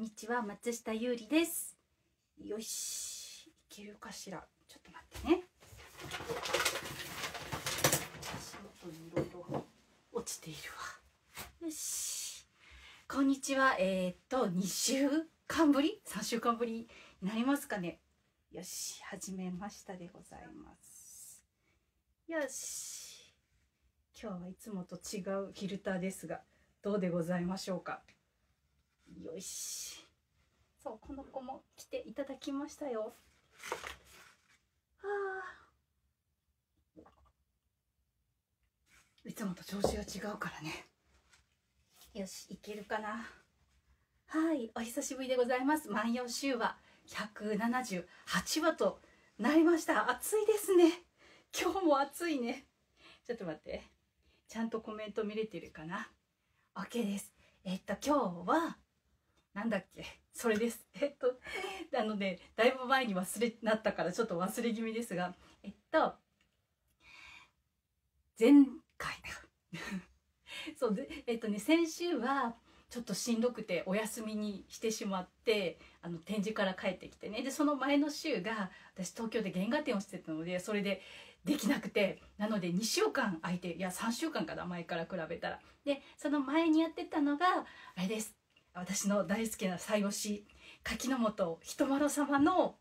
んにちは、松下優里です。よし、いけるかしら。ちょっと待ってね。足元にいろいろ落ちているわ。よし。こんにちは。2週間ぶり ?3 週間ぶりになりますかね。よし、始めましたでございます。よし。今日はいつもと違うフィルターですが、どうでございましょうか。よし。そう、この子も来ていただきましたよ。はあ。いつもと調子が違うからね。よし、いけるかな。はい、お久しぶりでございます。万葉集話178話となりました。暑いですね。今日も暑いね。ちょっと待って。ちゃんとコメント見れてるかな。OK です。今日はなんだっけ、それです。なのでだいぶ前になったからちょっと忘れ気味ですが、前回だ。そうで、先週はちょっとしんどくてお休みにしてしまって、展示から帰ってきてね。でその前の週が私東京で原画展をしてたので、それでできなくて、なので2週間空いて、いや3週間かな、前から比べたら。でその前にやってたのがあれです。私の大好きな西推し柿本人麿様の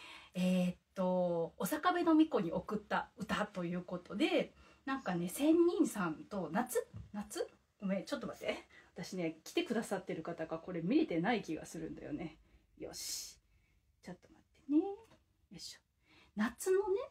お坂部の巫女に送った歌ということで、なんかね、仙人さんと夏ごめん、ちょっと待って、私ね、来てくださってる方がこれ見れてない気がするんだよね。よし、ちょっと待ってね。よいしょ。夏のね、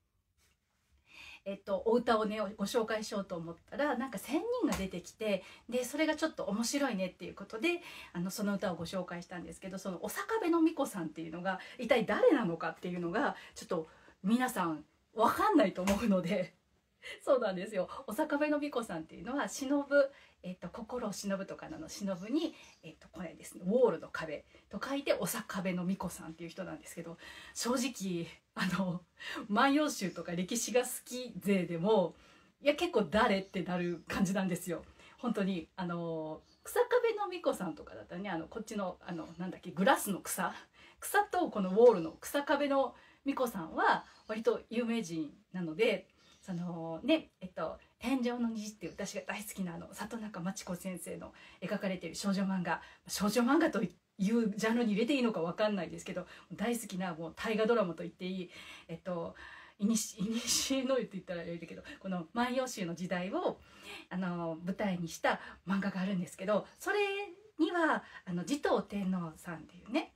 お歌をねご紹介しようと思ったら、なんか仙人が出てきて、でそれがちょっと面白いねっていうことでその歌をご紹介したんですけど、そのお坂部の巫女さんっていうのが一体誰なのかっていうのがちょっと皆さん分かんないと思うのでそうなんですよ。お坂部の巫女さんっていうのは忍ぶ、心を忍ぶとかの忍ぶに、これですね、ウォールの壁と書いてお坂部の巫女さんっていう人なんですけど、正直万葉集とか歴史が好き勢でも、いや結構誰ってなる感じなんですよ。本当に草壁の巫女さんとかだったらね、こっちのなんだっけ、グラスの草とこのウォールの草壁の巫女さんは割と有名人なので、そのね、天上の虹っていう私が大好きな里中真知子先生の描かれている少女漫画というジャンルに入れていいのか分かんないですけど、大好きなもう大河ドラマと言っていい、いにしえの湯って言ったらあれだけど、この万葉集の時代を舞台にした漫画があるんですけど、それには持統天皇さんっていうね、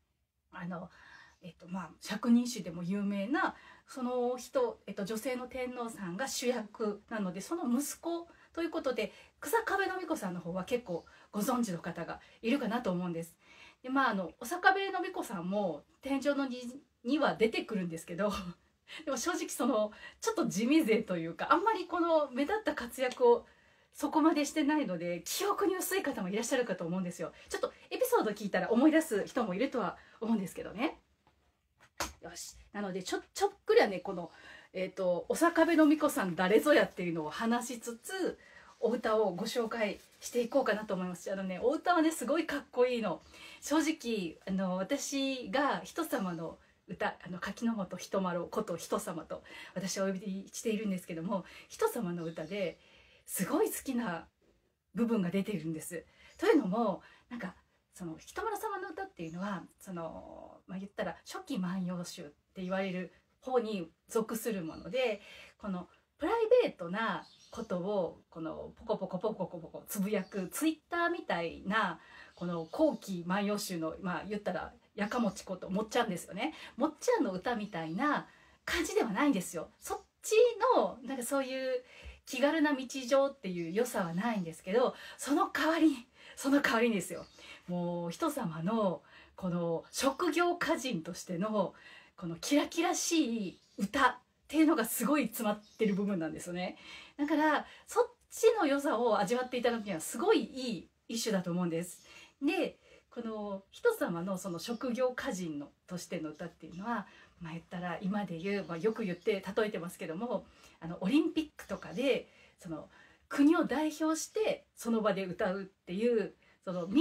百人一首でも有名なその人、女性の天皇さんが主役なので、その息子ということで草壁の巫女さんの方は結構ご存知の方がいるかなと思うんです。でお坂部の巫女さんも天上の虹には出てくるんですけどでも正直ちょっと地味勢というか、あんまりこの目立った活躍をそこまでしてないので、記憶に薄い方もいらっしゃるかと思うんですよ。ちょっとエピソード聞いたら思い出す人もいるとは思うんですけどね。よし、なのでちょっくりはね、このお坂部の巫女さん誰ぞやっていうのを話しつつ、お歌をご紹介していこうかなと思います。お歌はねすごいかっこいいの。正直私が人様の歌、柿本人麿こと人様と私はお呼びしているんですけども、人様の歌ですごい好きな部分が出ているんです。というのも、なんかその人麿様の歌っていうのは言ったら初期万葉集って言われる方に属するもので、このプライベートなことをこのポコポコポコポコつぶやくツイッターみたいな、この後期万葉集の言ったらやかもちこともっちゃんですよね。もっちゃんの歌みたいな感じではないんですよ。そっちのなんかそういう気軽な日常っていう良さはないんですけど、その代わりにですよ、もう人様のこの職業歌人としてのこのキラキラしい歌っていうのがすごい詰まってる部分なんですよね。だからそっちの良さを味わっていただくにはすごいいい一首だと思うんです。でこの人様のその職業歌人としての歌っていうのは、言ったら今で言う、よく言って例えてますけども、オリンピックとかでその国を代表してその場で歌うっていう、そのみんな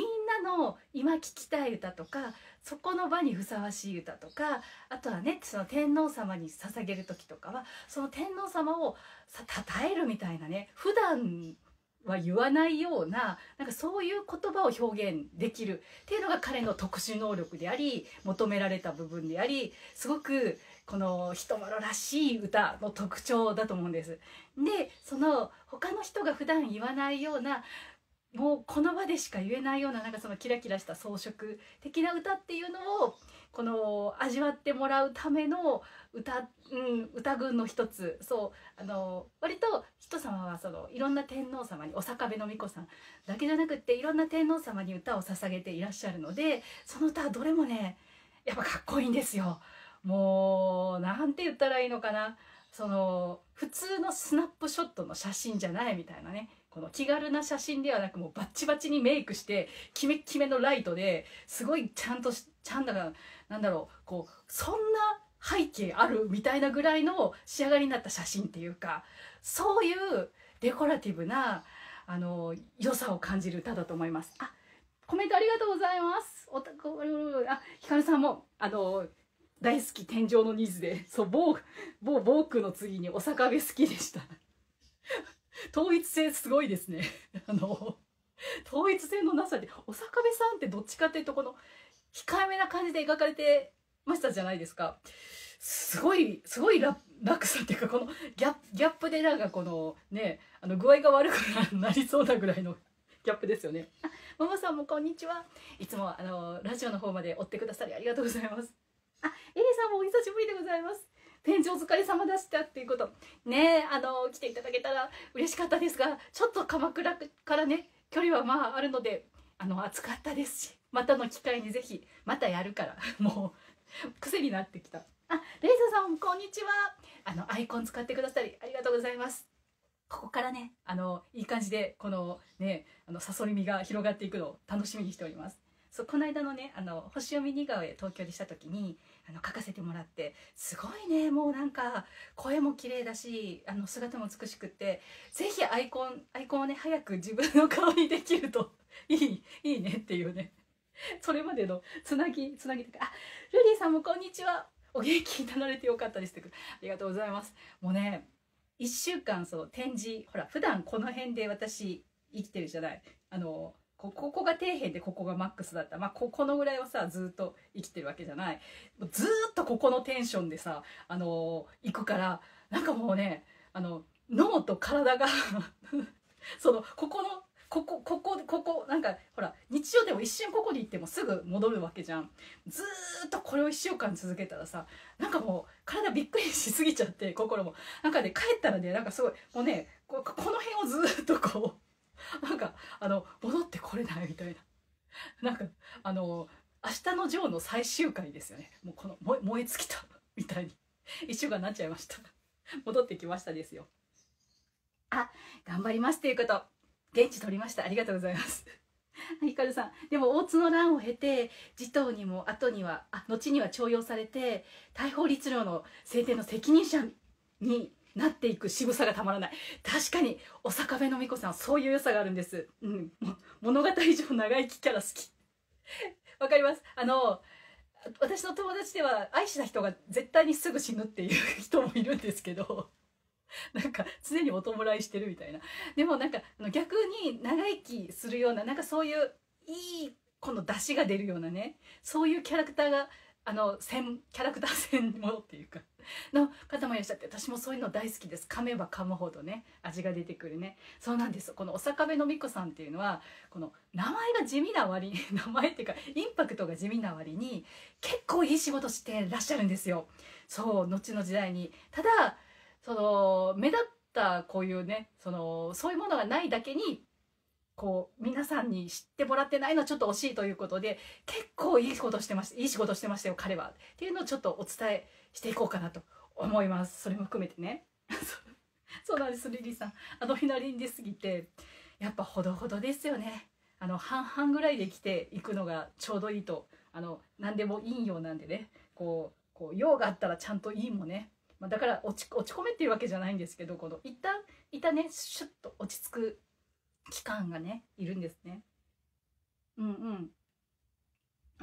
の今聴きたい歌とか、そこの場にふさわしい歌とか、あとはねその天皇様に捧げる時とかはその天皇様を称えるみたいなね、普段は言わないような、なんかそういう言葉を表現できるっていうのが彼の特殊能力であり、求められた部分であり、すごくこの人丸らしい歌の特徴だと思うんです。でその他の人が普段言わないような、もうこの場でしか言えないような、なんかそのキラキラした装飾的な歌っていうのをこの味わってもらうための歌群の一つ。そう割と人様はそのいろんな天皇様に、お坂部の巫女さんだけじゃなくっていろんな天皇様に歌を捧げていらっしゃるので、その歌はどれもねやっぱかっこいいんですよ。もうなんて言ったらいいのかな、その普通のスナップショットの写真じゃないみたいなね、この気軽な写真ではなく、もうバッチバチにメイクしてキメッキメのライトですごいちゃんとなんだろう、こうそんな背景あるみたいなぐらいの仕上がりになった写真っていうか、そういうデコラティブな良さを感じる歌だと思います。あ、コメントありがとうございます。ひかるさんも大好き天井のニーズで、そうボークの次にお坂部好きでした。統一性すごいですね。統一性のなさで、お坂部さんってどっちかっていうとこの控えめな感じで描かれてましたじゃないですか。すごい落差っていうか、このギャップでなんかこのね具合が悪くなりそうなぐらいのギャップですよね。あ、ママさんもこんにちは。いつもラジオの方まで追ってくださりありがとうございます。あ、エリさんもお久しぶりでございます。店長お疲れ様でしたっていうことね、来ていただけたら嬉しかったですが、ちょっと鎌倉からね距離はまああるので暑かったですし、またの機会にぜひまたやるからもう癖になってきた。あ、レイザさんこんにちは。アイコン使ってくださりありがとうございます。ここからねいい感じでこのねサソリ身が広がっていくのを楽しみにしております。そう、この間のね星読み似顔絵東京でした時に描かせてもらって、すごいね、もうなんか声も綺麗だし姿も美しくって、ぜひアイコンをね早く自分の顔にできるといいねっていうね、それまでのつなぎとか。あ、ルリーさんもこんにちは。お元気になられてよかったですって。ありがとうございます。もうね1週間そう展示、ほら普段この辺で私生きてるじゃない。ここが底辺でここがマックスだった、まあ、このぐらいはさずっと生きてるわけじゃない。ずーっとここのテンションでさ行くから、なんかもうね脳と体がそのここなんかほら日常でも一瞬ここに行ってもすぐ戻るわけじゃん。ずーっとこれを1週間続けたらさ、なんかもう体びっくりしすぎちゃって、心もなんかね帰ったらね、なんかすごいもうねこの辺をずーっとこうなんか戻ってこれないみたいな、なんか明日のジョーの最終回ですよね。もうこの燃え尽きたみたいに1週間になっちゃいました。戻ってきましたですよ。あ、頑張りますということ、現地取りました。ありがとうございます。ヒカルさん、でも大津の乱を経て持統にも後には後には重用されて大宝律令の制定の責任者になっていく渋さがたまらない。確かにお坂部の巫女さんはそういう良さがあるんです。物語上長生きキャラ好き。わかります。私の友達では愛した人が絶対にすぐ死ぬっていう人もいるんですけど、なんか常にお弔いしてるみたいな。でもなんか逆に長生きするような、なんかそういういいこの出汁が出るようなね、そういうキャラクターがキャラクター専門っていうかの方もいらっしゃって、私もそういうの大好きです。噛めば噛むほどね味が出てくるね。そうなんです。このお坂部の巫女さんっていうのはこの名前が地味な割に名前っていうかインパクトが地味な割に結構いい仕事してらっしゃるんですよ。そう後の時代に。ただ目立ったこういうねそういうものがないだけにこう皆さんに知ってもらってないのはちょっと惜しいということで、結構いい仕事してましたよ彼はっていうのをちょっとお伝えしていこうかなと思います。それも含めてね。そうなんです。リリーさんアドレナリン出過ぎてやっぱほどほどですよね。半々ぐらいで生きていくのがちょうどいいと。何でもいいようなんでね、こう用があったらちゃんといいもね、だから落ち込めっていうわけじゃないんですけど、この一旦ねシュッと落ち着く期間がねいるんですね。うんうん。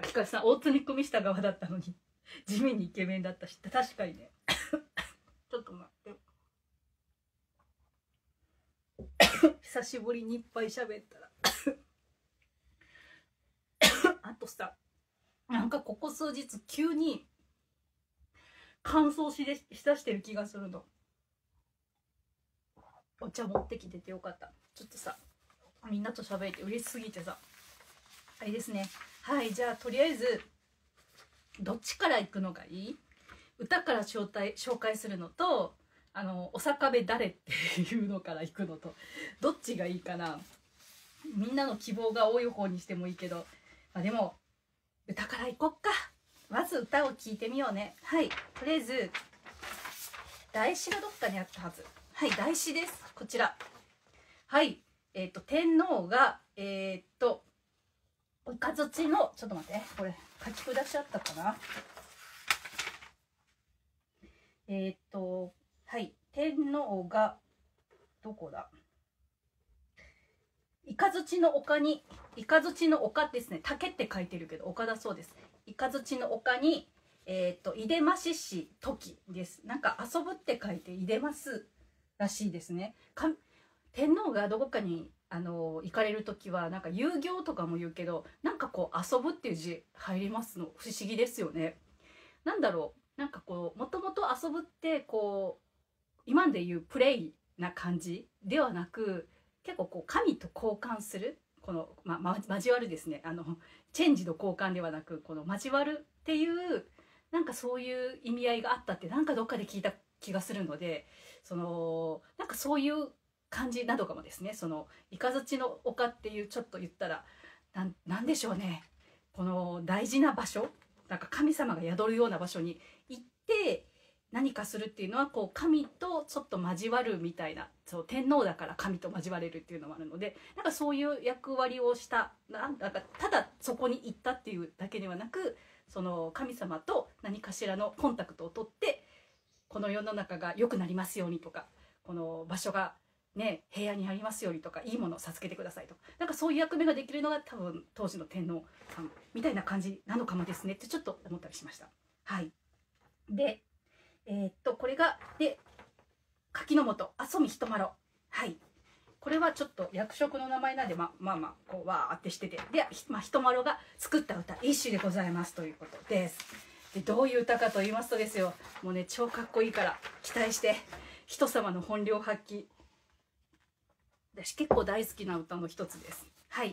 しかしさ、大津に組した側だったのに地味にイケメンだったし、確かにねちょっと待って久しぶりにいっぱい喋ったらあとさ、なんかここ数日急に乾燥しだしてる気がするの。お茶持ってきててよかった。ちょっとさ、みんなと喋って嬉しすぎてさ、あれですね。はい、じゃあとりあえずどっちから行くのがいい？歌から紹介するのと、お坂部誰っていうのから行くのと、どっちがいいかな。みんなの希望が多い方にしてもいいけど、まあ、でも歌から行こっか。まず歌を聴いてみようね。はい、とりあえず台詞がどっかにあったはず。はい、台詞です。こちら。はい、天皇が雷の、ちょっと待って、これ書き下しあったかな。はい、天皇がどこだ。雷の丘に、雷の丘ですね。竹って書いてるけど丘だそうです。雷の丘にいでましし時です。なんか遊ぶって書いていでますらしいですね。天皇がどこかに行かれる時はなんか遊行とかも言うけど、なんかこう遊ぶっていう字入りますの不思議ですよね。なんだろう、なんかこうもともと遊ぶってこう今で言うプレイな感じではなく、結構こう神と交換するこの、交わるですね。チェンジの交換ではなく、この交わるっていうなんかそういう意味合いがあったってなんかどっかで聞いた気がするので、なんかそういう感じなどかもですね。雷の丘っていう、ちょっと言ったらなんでしょうね、この大事な場所、なんか神様が宿るような場所に行って何かするっていうのは、こう神とちょっと交わるみたいな、そう天皇だから神と交われるっていうのもあるので、なんかそういう役割をしたなんかただそこに行ったっていうだけではなく、その神様と何かしらのコンタクトを取って、この世の中が良くなりますようにとか、この場所がね平安にありますようにとか、いいものを授けてくださいとか、なんかそういう役目ができるのが多分当時の天皇さんみたいな感じなのかもですねってちょっと思ったりしました。はい。でこれがで柿の本阿蘇美人麻呂。はい、これはちょっと役職の名前なんでこうわーってしてて、で、人麻呂が作った歌一首でございますということです。でどういう歌かと言いますとですよ、もうね超かっこいいから期待して人様の本領発揮。私結構大好きな歌の一つです。はい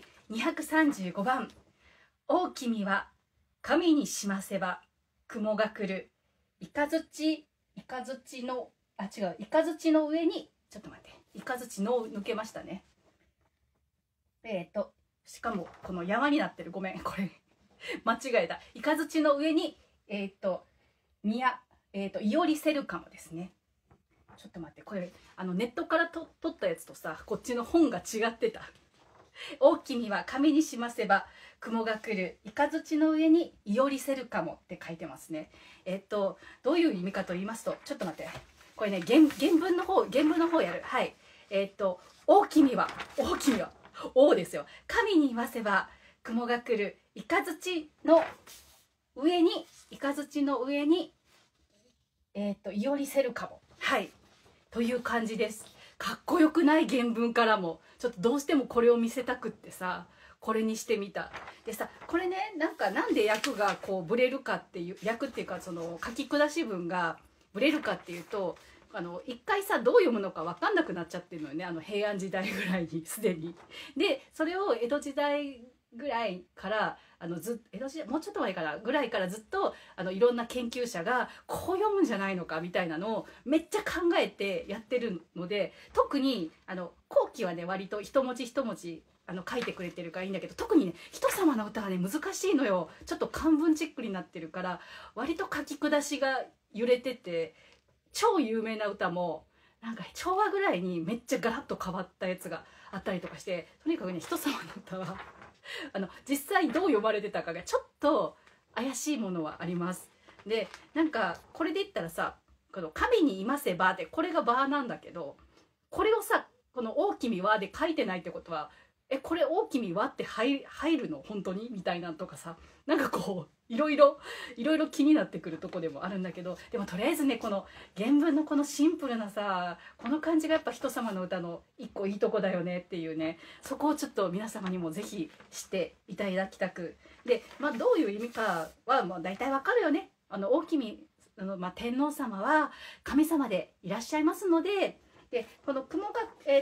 、235番。お君は神にしませば雲が来る、雷の雷の上に、ちょっと待って、雷の抜けましたね。しかもこの山になってる、ごめんこれ間違えた。雷の上にいおりせるかもですね。ちょっと待って、これネットから撮ったやつとさ、こっちの本が違ってた。お君は神にしませば雲が来る、雷の上にいおりせるかもって書いてますね。どういう意味かと言いますと、ちょっと待って、これね原文の方やる。はい、お君はおですよ。神に言わせば雲が来る、雷の上にいおりせるかも。はい、という感じです。かっこよくない？原文からもちょっとどうしてもこれを見せたくってさ、これにしてみた。でさ、これね、なんで訳がこうブレるかっていう、訳っていうかその書き下し文がブレるかっていうと、一回さどう読むのか分かんなくなっちゃってるのよね、平安時代ぐらいにすでに。でそれを江戸時代ぐらいから江戸時代もうちょっと前からぐらいからずっといろんな研究者がこう読むんじゃないのかみたいなのをめっちゃ考えてやってるので、特に後期はね割と一文字一文字書いてくれてるからいいんだけど、特にね人様の歌はね難しいのよ。ちょっと漢文チックになってるから割と書き下しが揺れてて、超有名な歌もなんか昭和ぐらいにめっちゃガラッと変わったやつがあったりとかして、とにかくね人様の歌は実際どう呼ばれてたかがちょっと怪しいものはあります。でなんかこれで言ったらさ、この神にいませばってこれがバーなんだけど、これをさこの大君はで書いてないってことはこれ大きみ割って入るの本当にみたいなんとかさ、なんかこういろいろ気になってくるとこでもあるんだけど、でもとりあえずね、この原文のこのシンプルなさ、この感じがやっぱ人様の歌の一個いいとこだよねっていうね、そこをちょっと皆様にもぜひ知っていただきたく。で、まあ、どういう意味かはもう大体わかるよね。大君天皇様は神様でいらっしゃいますので、でこの雲が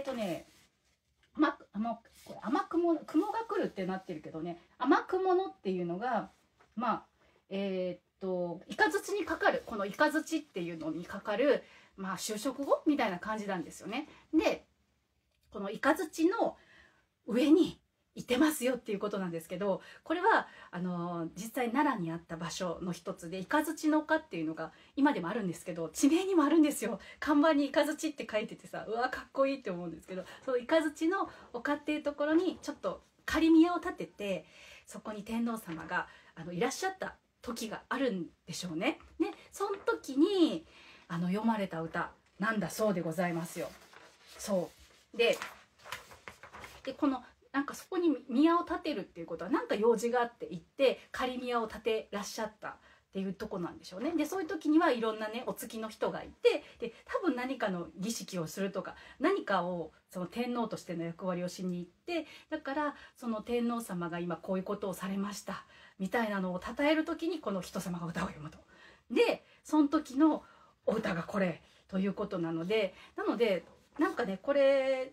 これ雲が来るってなってるけどね、雨雲のっていうのがイカズチにかかる、このイカズチっていうのにかかる修飾語みたいな感じなんですよね。でこのイカズチの上にいてますよっていうことなんですけど、これは実際奈良にあった場所の一つで、イカズチの丘っていうのが今でもあるんですけど、地名にもあるんですよ。看板にイカズチって書いててさ、うわかっこいいって思うんですけど、そのイカズチの丘っていうところにちょっと仮宮を建てて、そこに天皇様がいらっしゃった時があるんでしょうね。でその時に読まれた歌なんだそうでございますよ。そうでこのなんかそこに宮を建てるっていうことはなんか用事があって行って仮宮を建てらっしゃったっていうとこなんでしょうね。でそういう時にはいろんなねお付きの人がいて、で多分何かの儀式をするとか何かをその天皇としての役割をしに行って、だからその天皇様が今こういうことをされましたみたいなのを称える時にこの人様が歌を読むと。でその時のお歌がこれということなので、なんかねこれ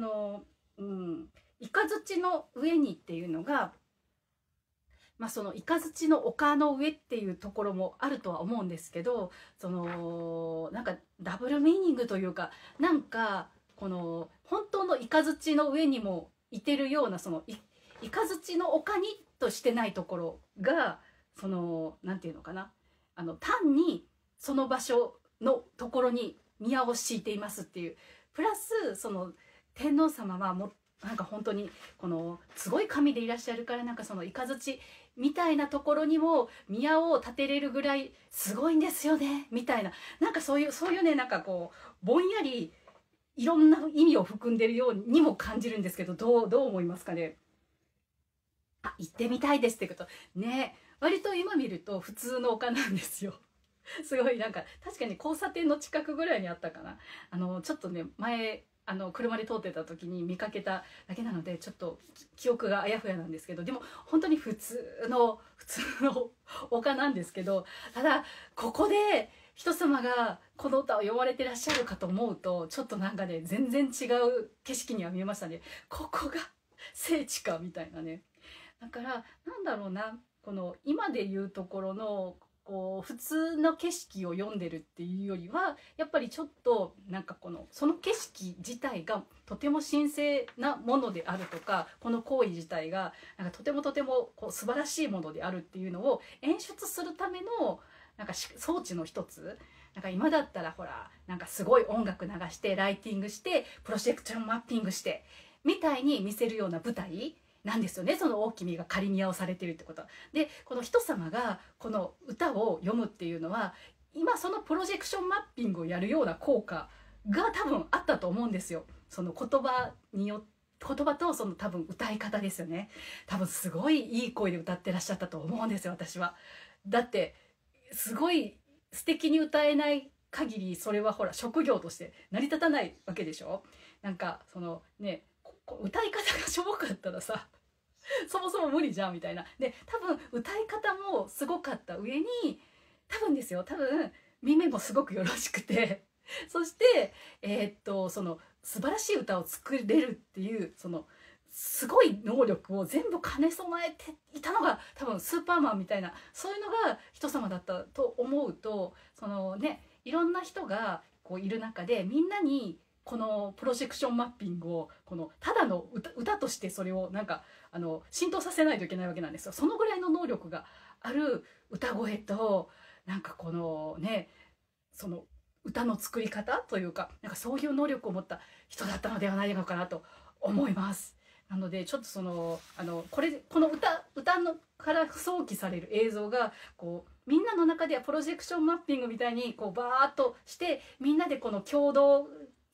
イカズチの上にっていうのが、そのイカズチの丘の上っていうところもあるとは思うんですけど、なんかダブルミーニングというか、なんかこの本当のイカズチの上にもいてるような、そのイカズチの丘にとしてないところがなんていうのかな、単にその場所のところに宮を敷いていますっていう、プラスその天皇様はもなんか本当にこのすごい神でいらっしゃるから、なんかその雷みたいなところにも宮を建てれるぐらいすごいんですよねみたいな、なんかそういうね、なんかこうぼんやりいろんな意味を含んでるようにも感じるんですけど、どう思いますかね。行ってみたいですってことね。割と今見ると普通の丘なんですよ。すごいなんか確かに交差点の近くぐらいにあったかな。ちょっとね前車で通ってた時に見かけただけなのでちょっと記憶があやふやなんですけど、でも本当に普通の丘なんですけど、ただここで人様がこの歌を読まれてらっしゃるかと思うと、ちょっとなんかね全然違う景色には見えましたね。ここが聖地かみたいなね。だからなんだろうな、この今で言うところのこう普通の景色を読んでるっていうよりは、やっぱりちょっとなんかその景色自体がとても神聖なものであるとか、この行為自体がなんかとてもこう素晴らしいものであるっていうのを演出するためのなんか装置の一つ。なんか今だったらほらなんかすごい音楽流してライティングしてプロジェクションマッピングしてみたいに見せるような舞台なんですよね。その大君が仮宮をされてるってことで、この人様がこの歌を読むっていうのは今そのプロジェクションマッピングをやるような効果が多分あったと思うんですよ。その言葉とその多分歌い方ですよね。多分すごいいい声で歌ってらっしゃったと思うんですよ、私は。だってすごい素敵に歌えない限りそれはほら職業として成り立たないわけでしょ。なんか歌い方がしょぼかったらさそもそも無理じゃんみたいな。で多分歌い方もすごかった上に多分耳もすごくよろしくてそしてその素晴らしい歌を作れるっていうそのすごい能力を全部兼ね備えていたのが多分スーパーマンみたいな、そういうのが人様だったと思うと、いろんな人がこういる中でみんなにこのプロジェクションマッピングをただの歌としてそれをなんか浸透させないといけないわけなんですよ。そのぐらいの能力がある歌声となんかその歌の作り方というか、なんかそういう能力を持った人だったのではないのかなと思います。なのでちょっとこの歌のから想起される映像がこうみんなの中ではプロジェクションマッピングみたいにこうバーッとしてみんなでこの共同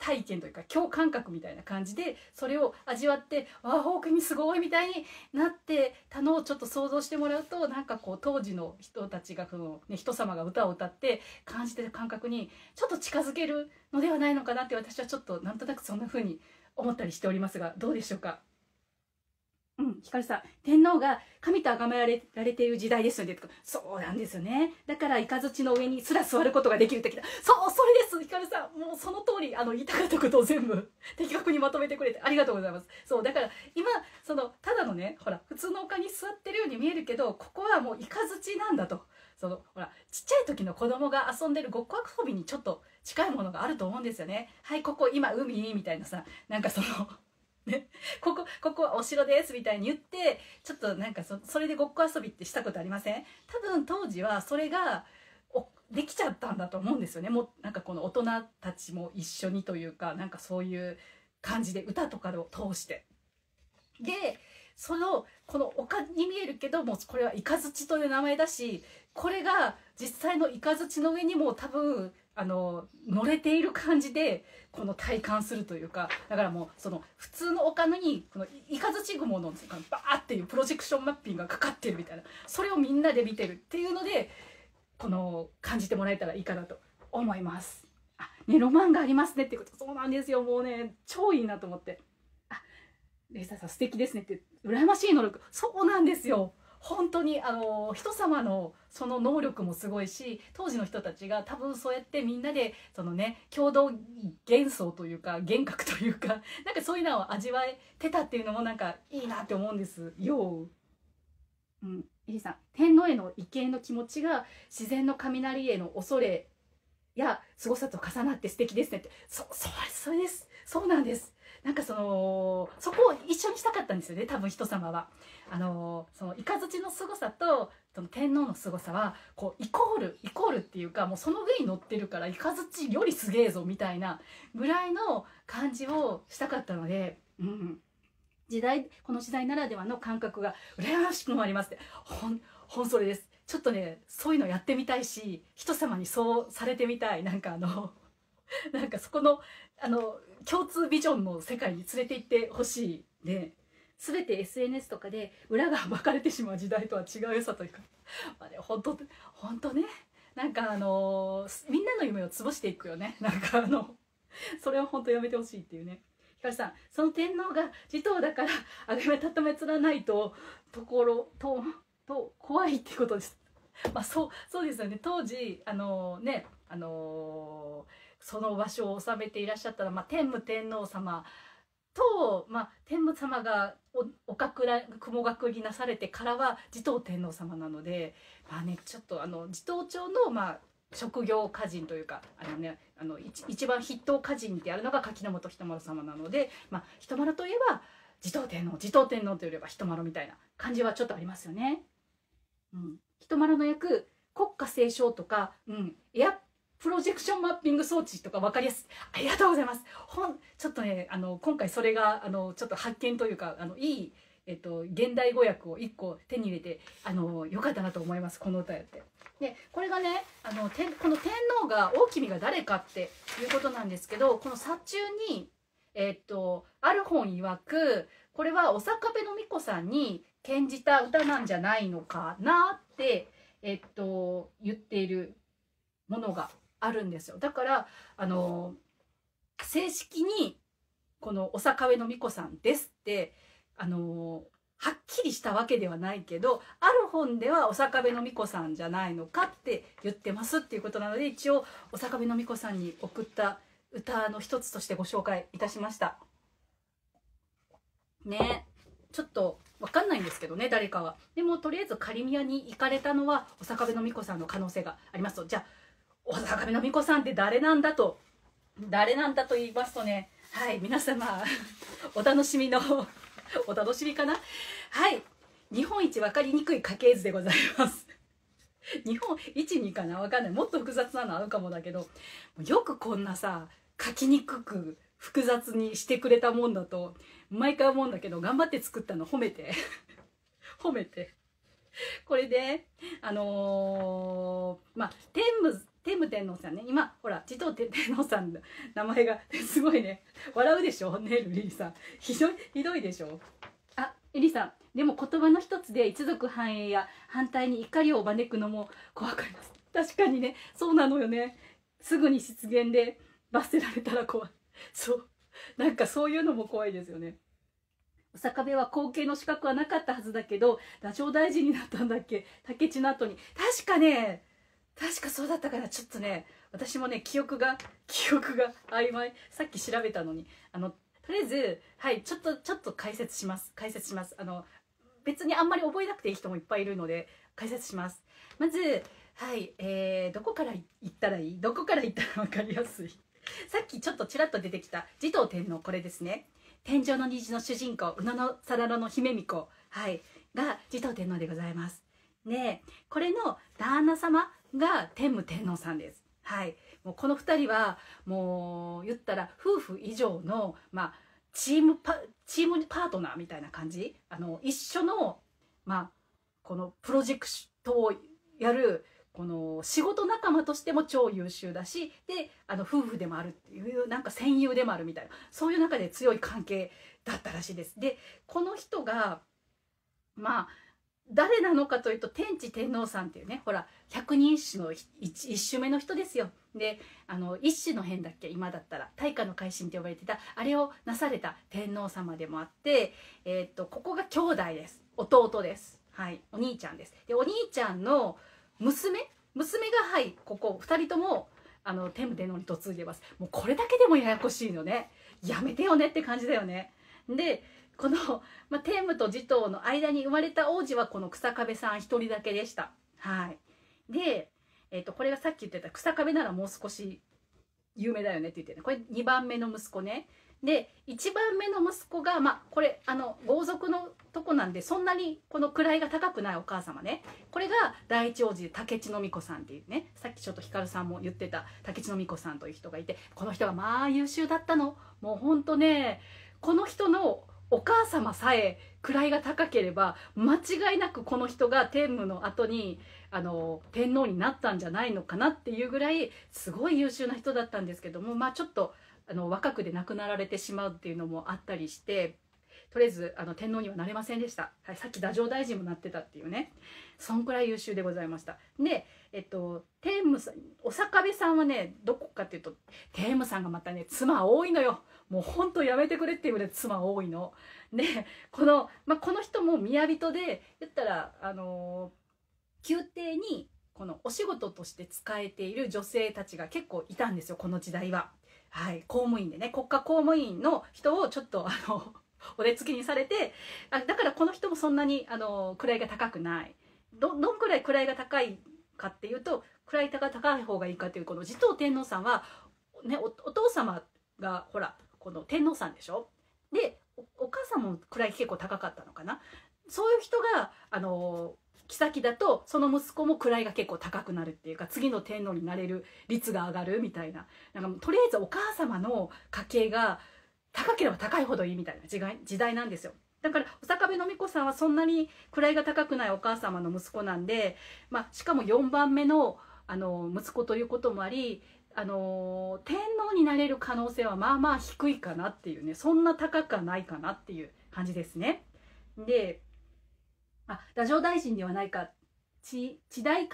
体験というか共感覚みたいな感じでそれを味わって「ああ大国すごい」みたいになってたのをちょっと想像してもらうと、なんかこう当時の人たちがその、ね、人様が歌を歌って感じてる感覚にちょっと近づけるのではないのかなって、私はちょっとなんとなくそんな風に思ったりしておりますが、どうでしょうか。ひかるさん、天皇が神と崇められている時代ですので、そうなんですよね。だから雷の上にすら座ることができるってきた。そう、それです、ひかるさん。もうその通り、言いたかったことを全部的確にまとめてくれてありがとうございます。そう、だから今、ただのね、ほら、普通の丘に座ってるように見えるけど、ここはもう雷なんだと。ほら、ちっちゃい時の子供が遊んでるごっこ遊びにちょっと近いものがあると思うんですよね。はい、ここ今海みたいなさ、なんかね、ここはお城ですみたいに言ってちょっとなんかそれでごっこ遊びってしたことありません？多分当時はそれができちゃったんだと思うんですよね。もうなんかこの大人たちも一緒にというか、なんかそういう感じで歌とかを通して、でこの丘に見えるけども、これは雷という名前だし、これが実際の雷の上にも多分乗れている感じでこの体感するというか、だからもう普通の丘にこの雷雲のバーっていうプロジェクションマッピングがかかってるみたいな、それをみんなで見てるっていうので感じてもらえたらいいかなと思います。あ、ね、ロマンがありますねってこと。そうなんですよ。もうね、超いいなと思って。あ、レイサさん素敵ですねって、羨ましい能力。そうなんですよ。本当に人様のその能力もすごいし、当時の人たちが多分そうやってみんなで共同幻想というか幻覚というか、なんかそういうのを味わえてたっていうのもなんかいいなって思うんですよ。エリさん、天皇への畏敬の気持ちが自然の雷への恐れや凄さと重なって素敵ですねって。それです。そうなんです。なんかそこを一緒にしたかったんですよね、多分人様は。その雷の凄さとその天皇の凄さはこうイコールっていうか、もうその上に乗ってるから雷よりすげえぞみたいなぐらいの感じをしたかったので、この時代ならではの感覚が羨ましくもありますって。それです。ちょっとね、そういうのやってみたいし、人様にそうされてみたい。なんかなんかそこの共通ビジョンの世界に連れて行ってほしいね。全て SNS とかで裏が暴かれてしまう時代とは違う良さというか、まあね、本当ね、なんかみんなの夢を潰していくよね。なんかそれは本当やめてほしいっていうね。ひかるさん、その天皇が持統だからあげめたためつらないと怖いってことです。まあそうですよね。当時その場所を治めていらっしゃったら、天武天皇様と、天武様が雲隠りなされてからは持統天皇様なので、ちょっと持統朝の職業歌人というか一番筆頭歌人であるのが柿本人丸様なので、人丸といえば持統天皇といえば人丸みたいな感じはちょっとありますよね。人丸の役、国歌斉唱とか、エアプロジェクションマッピング装置とか分かりやすい。ありがとうございます。ちょっとね、今回それがちょっと発見というかいい、現代語訳を1個手に入れてよかったなと思います。この歌やって。でこれがねこの天皇が大君が誰かっていうことなんですけど、この殺中にある本曰く、これは長壁の巫女さんに献じた歌なんじゃないのかなって言っているものがあるんですよ。だから正式にこの長壁の巫女さんですってはっきりしたわけではないけど、ある本では長壁の巫女さんじゃないのかって言ってますっていうことなので、一応長壁の巫女さんに送った歌の一つとしてご紹介いたしましたね。ちょっと分かんないんですけどね、誰かは。でもとりあえず仮宮に行かれたのは長壁の巫女さんの可能性がありますと。じゃあ長壁の巫女さんって誰なんだと言いますとね、はい、皆様お楽しみかな。はい、日本一分かりにくい家系図でございます日本一にかな、分かんない、もっと複雑なのあるかもだけど、よくこんなさ書きにくく複雑にしてくれたもんだと毎回思うんだけど、頑張って作ったの褒めてこれで天天武天皇さんね、今ほら持統天皇さんの名前がすごいね、笑うでしょね、ルリリさん。ひどいでしょ。あ、エリさん、でも言葉の一つで一族繁栄や反対に怒りを招くのも怖かります。確かにね、そうなのよね。すぐに失言で罰せられたら怖い。そう、なんかそういうのも怖いですよね。日下部は後継の資格はなかったはずだけど太政大臣になったんだっけ、武市の後に。確かね、確かそうだったから、ちょっとね、私もね、記憶が曖昧。さっき調べたのに。とりあえず、はい、ちょっと解説します。別にあんまり覚えなくていい人もいっぱいいるので、解説します。まず、はい、どこから言ったらいい？どこから言ったら分かりやすい？さっきちょっとちらっと出てきた持統天皇、これですね。天上の虹の主人公、宇野の皿の姫巫女、はい、が持統天皇でございます。で、これの旦那様が天武天皇さんです。はい、もうこの2人はもう言ったら夫婦以上の、チームパートナーみたいな感じ。一緒の、このプロジェクトをやるこの仕事仲間としても超優秀だし、で夫婦でもあるっていう、なんか戦友でもあるみたいな、そういう中で強い関係だったらしいです。でこの人が誰なのかというと、天智天皇さんっていうね、ほら百人一首の一首目の人ですよ。で一首の変だっけ、今だったら大化の改新って呼ばれてたあれをなされた天皇様でもあって、ここが兄弟です。弟です。はい、お兄ちゃんです。でお兄ちゃんの娘が、はい、ここ2人とも天武天皇に嫁いでます。もうこれだけでもややこしいのね。やめてよねって感じだよね。でこの、天武と持統の間に生まれた王子はこの日下部さん一人だけでした。はい、で、これがさっき言ってた日下部ならもう少し有名だよねって言ってね、これ2番目の息子ね。で1番目の息子が、これ豪族のとこなんで、そんなにこの位が高くないお母様ね。これが第一王子で武市の巫女さんっていうね、さっきちょっとひかるさんも言ってた武市の巫女さんという人がいて、この人が優秀だったの。もうほんとね、この人のお母様さえ位が高ければ間違いなくこの人が天武の後に天皇になったんじゃないのかなっていうぐらいすごい優秀な人だったんですけども、ちょっと若くで亡くなられてしまうっていうのもあったりして、とりあえず天皇にはなれませんでした。はい、さっき太政大臣もなってたっていうね、そんくらい優秀でございました。で天武さん、お坂部さんはね、どこかっていうと、天武さんがまたね妻多いのよ。もうほんとやめてくれっていうぐらい妻多いので、この人も宮人で言ったら宮廷にこのお仕事として仕えている女性たちが結構いたんですよ、この時代は。はい、公務員でね、国家公務員の人をちょっとお手つきにされて、だからこの人もそんなに位が高くない。どんくらい位が高いかっていうと、位が高い方がいいかっていう、この持統天皇さんは、ね、お父様がほらこの天皇さんでしょ。で お母さんも位結構高かったのかな。そういう人が妃だと、その息子も位が結構高くなるっていうか、次の天皇になれる率が上がるみたいな、とりあえずお母様の家系が高ければ高いほどいいみたいな時代なんですよ。だから日下部の巫女さんはそんなに位が高くないお母様の息子なんで、しかも4番目の息子ということもあり、天皇になれる可能性は低いかなっていうね、そんな高くはないかなっていう感じですね。で太政大臣ではないか、地太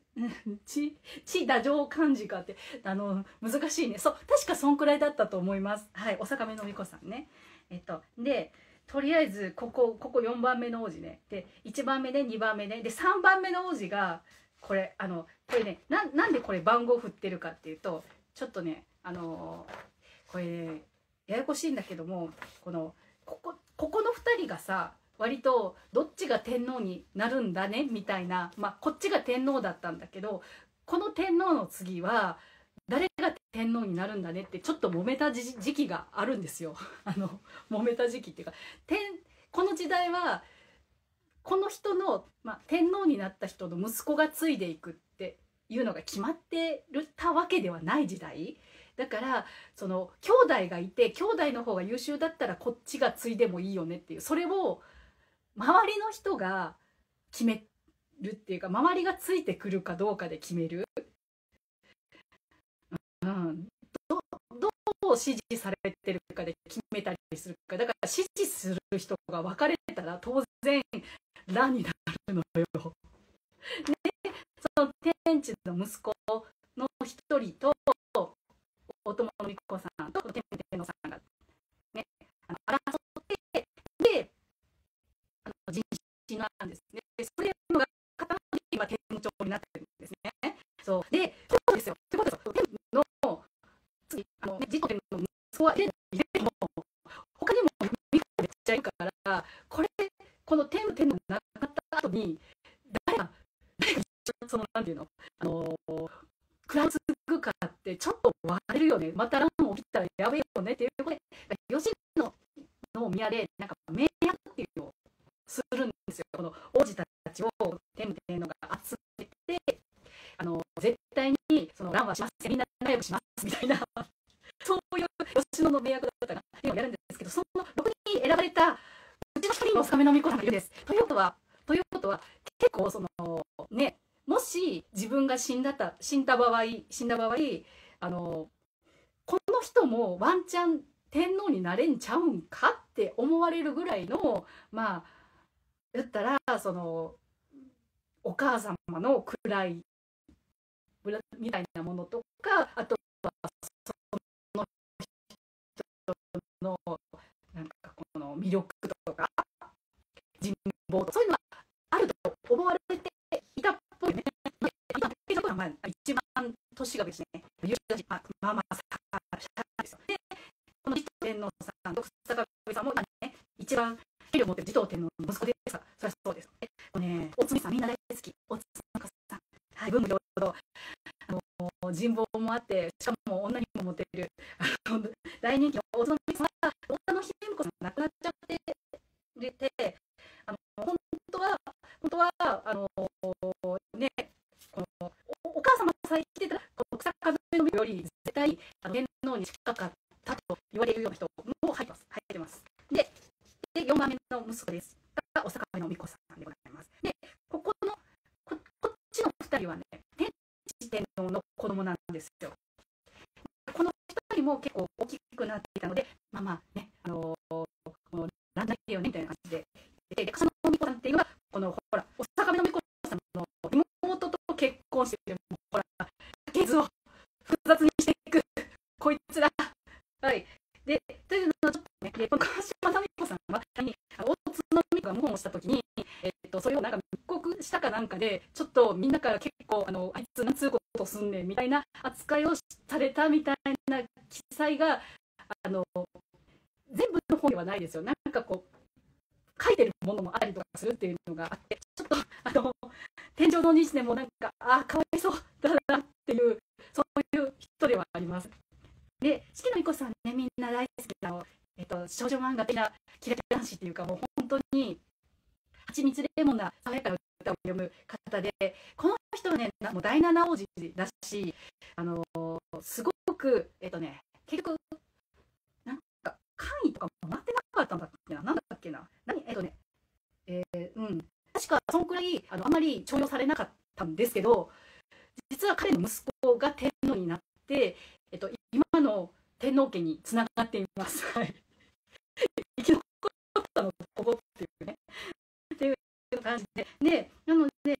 政漢字かって難しいね。確かそんくらいだったと思います。はい、お坂部の巫女さんね。でとりあえずここ4番目の王子ね。で1番目で2番目ね。で3番目の王子がこれね、なんでこれ番号振ってるかっていうと、ちょっとねこれねややこしいんだけども、ここの2人がさ、割とどっちが天皇になるんだねみたいな、こっちが天皇だったんだけど、この天皇の次は誰が天皇になるんだねってちょっと揉めた時期があるんですよ。揉めた時期っていうか、この時代はこの人の、天皇になった人の息子が継いでいくっていうのが決まってたわけではない時代だから、その兄弟がいて兄弟の方が優秀だったらこっちが継いでもいいよねっていう、それを周りの人が決めるっていうか、周りがついてくるかどうかで決める。 を支持されてるかで決めたりするか。だから支持する人が分かれたら当然乱になるのよ。でその天智の息子の一人と大友の美子さんと天武天皇さんがね争ってで人心なんですね。でそれが傾きは天武町になってるんですね。そうでそうですよ。ということですよ。天の次次の天の息子は入れても他にも美子めっちゃいるからこの天武天皇が亡くなった後に誰がそのなんていうの食らいつくかってちょっと割れるよね。また乱起きたらやべえよねっていうことで吉野の宮でなんか名役っていうのをするんですよ。この王子たちを天武天皇が集めて絶対にその乱はしません、みんな仲良くしますみたいなそういう吉野の名役だったかなっていうのをやるんですけど、その6人選ばれたうちの1人の坂目の巫女さんがいるんです。ということは結構そのね、もし自分が死んだ場合この人もワンチャン天皇になれんちゃうんかって思われるぐらいのまあ言ったらそのお母様の位みたいなものとか、あとはその人のなんかこの魅力とか人望とかそういうのがあると思われていたっぽいね。一番年がですね、まあまあですよ。で、この持統天皇さんと坂上さんも今ね、一番兵力を持ってる持統天皇の息子ですから、それはそうです。大津美さんみんな大好き。大津美さん、はい、文武両道、人望もあって、しかも女にもモテる大人気の大津美さんは女の姫婿さんが亡くなっちゃってて、本当はね、このお母様さえ生きてたら草壁のより絶対天皇に近かったと言われるような人も入ってます。で4番目の息子ですがお坂上の美子さんでございます。でこっちの2人はね、天智天皇の子供なんですよ。この2人も結構大きくなっていたので、まあね、このなんだよねみたいな感じで、笠野美子さんっていうのはこのほらお坂上の美子さんの妹と結婚してる、ほら家系図を複雑にしていくこいつら、はい。でというのをちょっとね、この川島奈美子さんは大津の美子が謀反をした時に、それをなんか密告したかなんかでちょっとみんなから結構あいつなんつうことすんねんみたいな扱いをされたみたいな記載が全部の本ではないですよ。なんかこう書いてるものもあったりとかするっていうのがあって、ちょっと天井の日でもなんかかわいそうだなっていうそういう人ではあります。で四季の美子さんね、みんな大好きな少女漫画的なキラキラ男子っていうか、もう本当に蜂蜜レモンな爽やかな歌を読む方で、この人はねもう第七王子だし、すごく結局なんか官位とかもらってなかったんだっけな、なんだっけな、確かそのくらいあんまり重用されなかったんですけど、実は彼の息子が天皇になって、今の天皇家につながっています。はい、生き残ったのここっていうねっていう感じで、なので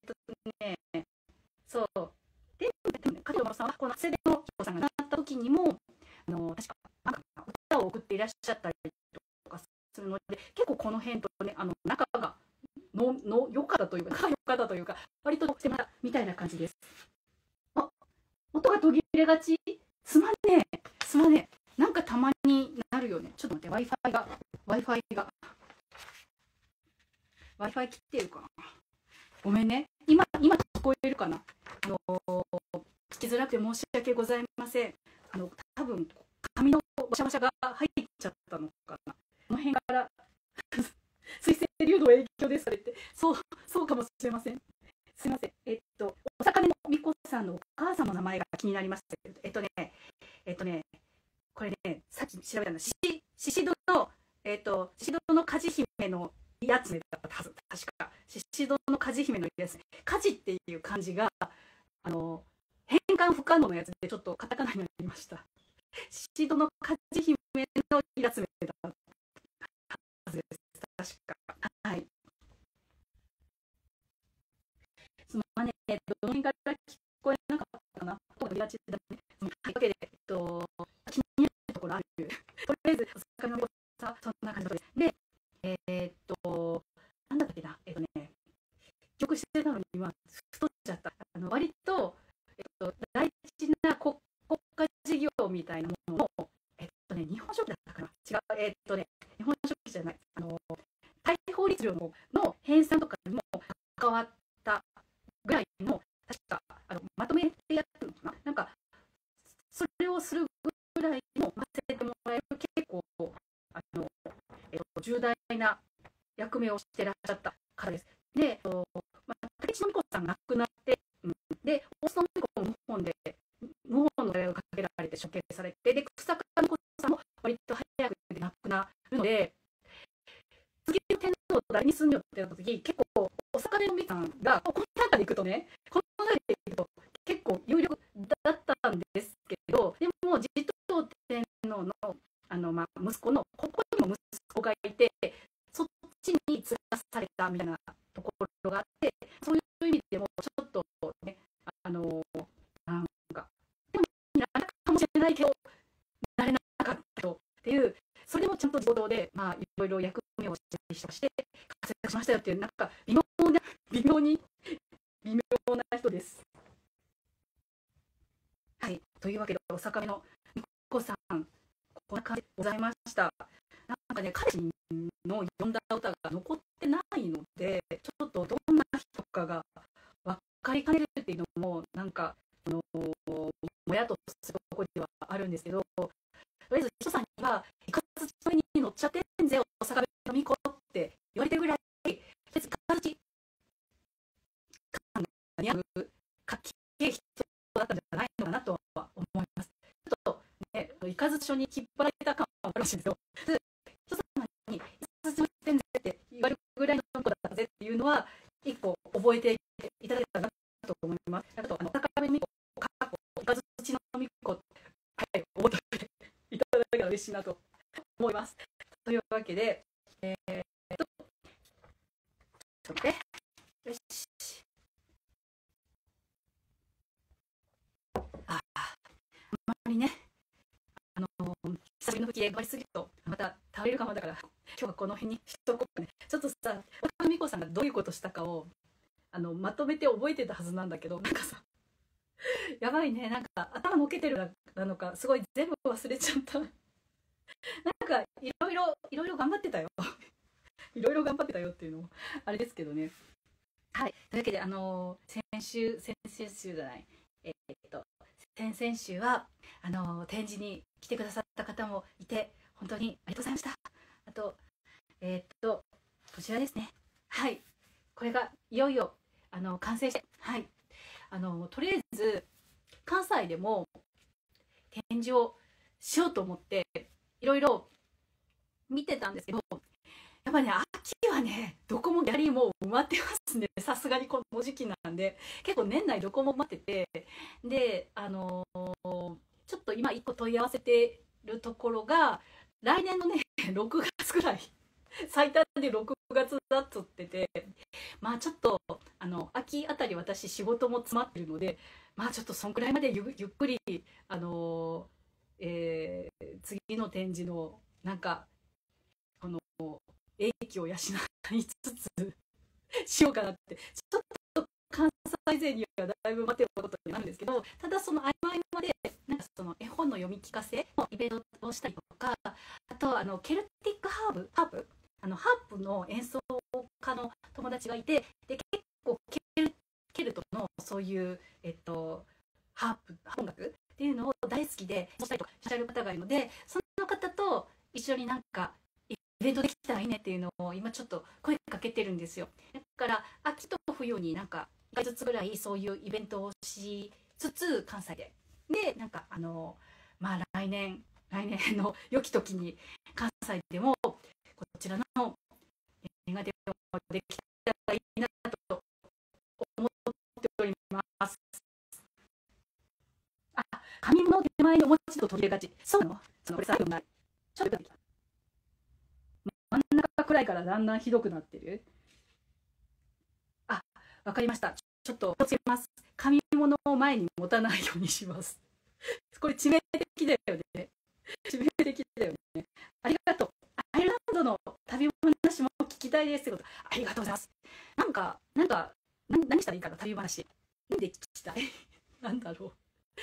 そうで加藤さんはこのセレのさんがなった時にも確かなんか歌を送っていらっしゃったりとかするので、結構この辺とね仲が良かったというか割としてまたみたいな感じです。音が途切れがち、すまねえ、なんかたまになるよね。ちょっと待って、Wi-Fi 切ってるかな。ごめんね。今聞こえるかな。聞きづらくて申し訳ございません。多分髪のバシャバシャが入っちゃったのかな。この辺から水星流の影響ですかねって、そうかもしれません。すいません。お坂根の美子さんのお母さんの名前が気になりました。これね、さっき調べたの、宍戸の梶姫のやつだったはず、確か。宍戸の梶姫のやつ。梶っていう漢字が、変換不可能のやつで、ちょっとカタカナになりました。 シドのカジ姫のイラスメだったはずです。確か。はい。すまね、どの辺から聞こえなかったかなとか、だね。というわけで、気になるところある。とりあえず、お魚のさ、そんな感じです。で、なんだっけな、記憶してたのに今、太っちゃった。割と、大事な国家事業みたいなものを、日本書紀だったかな違う、日本書紀じゃない、大法律令の編纂とかにも関わったぐらいの、確か、まとめてやるのかななんか、それをするぐらいの、ませてもらえる結構、重大な役目をしてらっしゃった方です。で、竹内美子さんが亡くなって、で、大須美子も謀反の疑いをかけられて処刑されて、で、草加美子さんも割と早く亡くなるので、次の天皇を誰にすんよってなった時、結構、お坂部の美さんが、この中でいくとね、この中でいくと結構有力だったんですけど、でも、持統天皇の息子の、ここにも息子がいて、そっちに継がされたみたいなところがあって、そういう意味でもちょっとね、なんか、でもなれたかもしれないけど、なれなかったっていう、それでもちゃんと自動で、いろいろ役目をしたりして、活躍しましたよっていう、なんか微妙な人です。はい、というわけで、お坂部のみこさん、こんな感じでございました。なんかね、彼氏の読んだ歌が残ってないので、ちょっとどんな人かが分かりかねるっていうのも、なんか、もやっとするところではあるんですけど、とりあえず、人さんには、いかつちに乗っちゃってんぜ、お坂部のみこって言われてるぐらい、別にいかつち感が似合う、かっけえ人だったんじゃないのかなとは思います。ちょっと、ね、いかずちに引っ張られた感はあるらしいんですよ。人様に、いかずちのってんぜって言われるぐらいの子だったぜっていうのは、一個覚えていただけたらなと思います。あと、高めみこ、かっこ、いかずちのみこ、はい、覚えていただけたら嬉しいなと思います。というわけで、ちょっと待って、よし。あんまりね、久しぶりの吹きで頑張りすぎると、また倒れるかもだから、今日はこの辺にしとこうかね。ちょっとさ、若美子さんがどういうことしたかを、まとめて覚えてたはずなんだけど、なんかさ、やばいね、なんか頭のけてるなのか、すごい全部忘れちゃった。なんか、いろいろ頑張ってたよ。いろいろ頑張ってたよっていうのも、あれですけどね。はい。というわけで、先々週じゃない、えーっと、先々週は、展示に来てくださった方もいて、本当にありがとうございました。あと、こちらですね。はい。これが、いよいよ、完成して、はい。とりあえず、関西でも展示をしようと思って、いろいろ見てたんですけど、やっぱね、秋はね、どこもギャラリーも埋まってますね。さすがにこの時期なんで。結構年内どこも待ってて、で、ちょっと今一個問い合わせてるところが、来年のね、6月くらい、最短で6月だっつってて、ちょっと、秋あたり私仕事も詰まってるので、ちょっとそんくらいまでゆっくり、あの次の展示の、なんか、この、英気を養いつつしようかなって、ちょっと関西勢にはだいぶ待てることになるんですけど、ただその合間合間で、なんかその絵本の読み聞かせのイベントをしたりとか、あとケルティックハープの演奏家の友達がいて、で結構ケルトのそういう、音楽っていうのを大好きでしたりとかしゃる方がいるので、その方と一緒になんかイベントできたらいいねっていうのを今ちょっと声かけてるんですよ。だから秋と冬になんか1回ずつぐらいそういうイベントをしつつ関西でなんか来年の良き時に関西でもこちらの映画でできたらいいなと思っております。 紙物を手前にお持ちと取り入れがち。そうなの？これさ、うまい。ちょっと真ん中くらいからだんだんひどくなってる。あ、わかりました。ちょっと気をつけます。紙物を前に持たないようにします。これ致命的だよね。致命的だよね。ありがとう。アイルランドの旅話も聞きたいですってこと。ありがとうございます。何したらいいかな、旅話。何で聞きたいなんだろう。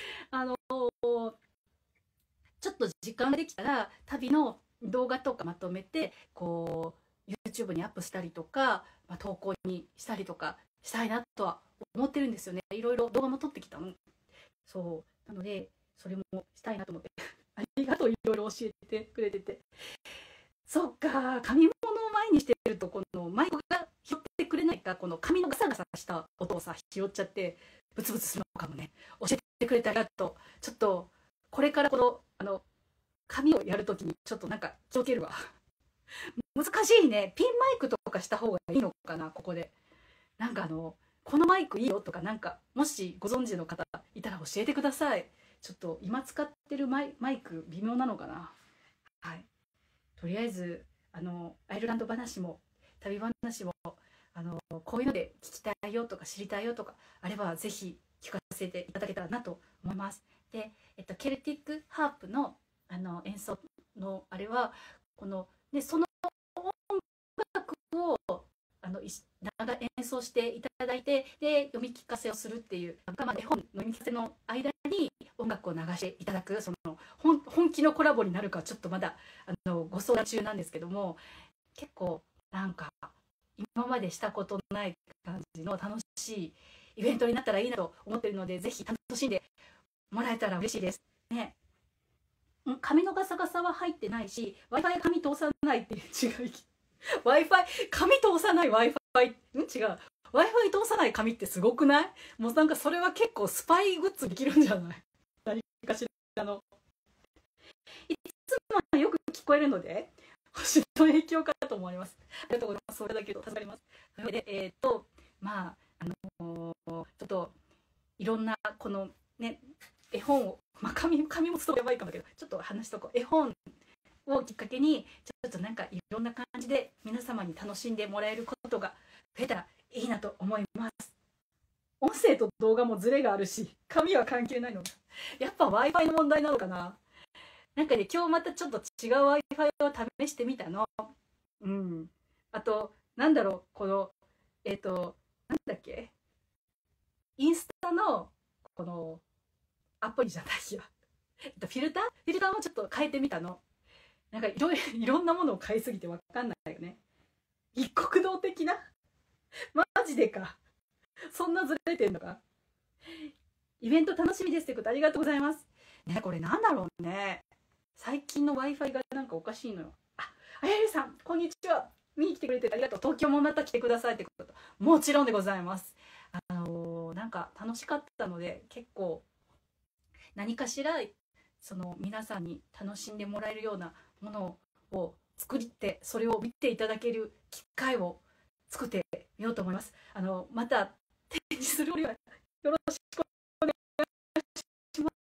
ちょっと時間ができたら、旅の動画とかまとめて、こう、YouTube にアップしたりとか、投稿にしたりとかしたいなとは思ってるんですよね。いろいろ動画も撮ってきたの。そう。なので、それもしたいなと思って。ありがとう、いろいろ教えてくれてて。そっか、紙物を前にしてると、このマイクが拾ってくれないか、この紙のガサガサした音をさ、拾っちゃって、ブツブツするのかもね。教えてくれてありがとう。ちょっと、これから紙をやるときに、ちょっとなんか、気をつけるわ。難しいね。ピンマイクとかした方がいいのかな、ここで。なんかこのマイクいいよとか、なんか、もしご存知の方いたら教えてください。ちょっと今使ってるマイク微妙なのかな。はい。とりあえずアイルランド話も旅話もこういうので聞きたいよとか知りたいよとかあればぜひ聞かせていただけたらなと思います。で、ケルティックハープの演奏のあれはその音楽を演奏していただいて、で読み聞かせをするっていう絵本の読み聞かせの間に音楽を流していただく、その本気のコラボになるかちょっとまだご相談中なんですけども、結構なんか今までしたことない感じの楽しいイベントになったらいいなと思ってるので、ぜひ楽しんでもらえたら嬉しいですね。紙のガサガサは入ってないし Wi-Fi 紙通さないっていう違いWi-Fi 紙通さない Wi-Fi 違う Wi-Fi 通さない紙ってすごくない？もうなんかそれは結構スパイグッズできるんじゃない？何かしらいつもはよく聞こえるので星の影響かと思います。ありがとうございます。それだけど助かります。それでまあちょっといろんなこのね絵本を紙もすごいやばいかもだけどちょっと話しとこう。絵本をきっかけにちょっとなんかいろんな感じで皆様に楽しんでもらえることが増えたらいいなと思います。音声と動画もズレがあるし紙は関係ないのがやっぱ Wi-Fi の問題なのかな。なんかね今日またちょっと違う Wi-Fi を試してみたの。あとなんだろうなんだっけインスタのこのアプリじゃないやフィルターもちょっと変えてみたの。なんかいろんなものを買いすぎて分かんないよね。一国道的なマジでか。そんなずれてんのか。イベント楽しみですってことありがとうございます。ね、これなんだろうね。最近の Wi-Fi がなんかおかしいのよ。あやりさん、こんにちは。見に来てくれてありがとう。東京もまた来てくださいってこと。もちろんでございます。なんか楽しかったので、結構何かしら皆さんに楽しんでもらえるようなものを作ってそれを見ていただける機会を作ってみようと思います。また展示するよりはよろしくお願いします。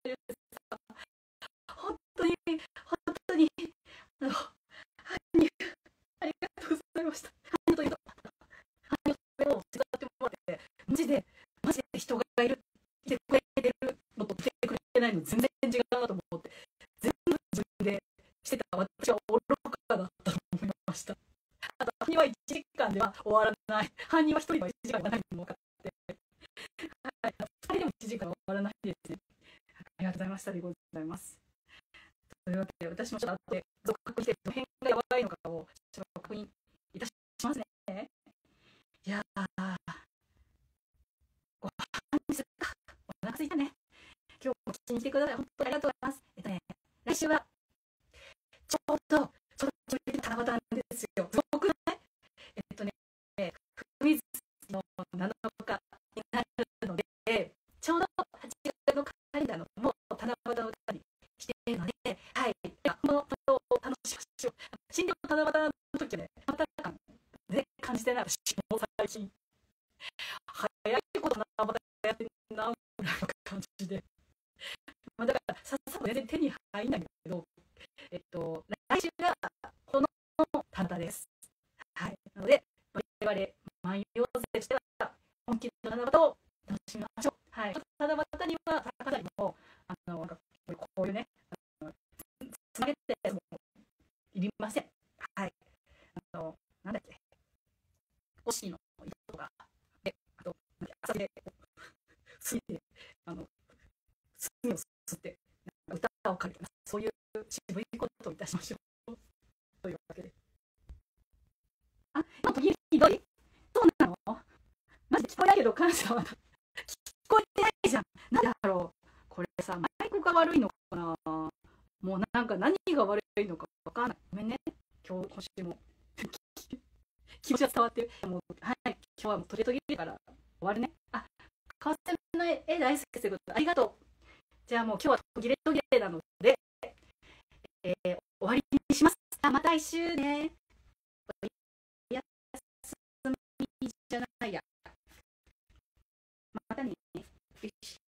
本当にありがとうございました。というとを使ってもらってマジで人がいる来てくれてるのと来てくれてないの全然違うなと思って全部自分でしてた私は愚かだったと思いました。あと犯人は1時間では終わらない。犯人は1人は1時間ではないのも分かって、はい、2人でも1時間は終わらないですね。ありがとうございましたでございます。というわけで私もちょっと後で続確してどの辺がやばいのかをちょっと確認いたしますね。いやーご飯にするかお腹すいたね。今日も聞きに来てください。本当にありがとうございます。来週はちょうど七夕なんですよ。すごくない冬水の7日になるので、ちょうど8月のカレンダーのも七夕の歌にしているので、はい、このことを楽しみましょう。新緑の七夕の時はね、また感感じてないし、もう最近早いこと七夕やってんなぐらいの感じで。 全然手に入んないんだけど、来週がこの短歌です。はい。なので、我々、万葉勢としては、本気の七夕を楽しみましょう。はい。七夕には、高田にも、なんかこういうね、つなげてもいりません。はい。なんだっけ、コシの糸とか、あと、朝で、炭で、炭を吸って、歌をかけます。そういう渋いことをいたしましょう。というわけで。今途切れひどい？そうなの？マジ聞こえないけど、感謝は聞こえてないじゃん。なんでだろう。これさ、マイクが悪いのかな。もうなんか何が悪いのかわかんない。ごめんね。今週も気持ちが伝わってる。もうはい、今日はもう途切れから終わるね。川瀬の絵大好きということでありがとう。じゃあもう今日は途切れなので、終わりにします。また来週ね。おやすみじゃないや。またね。よし。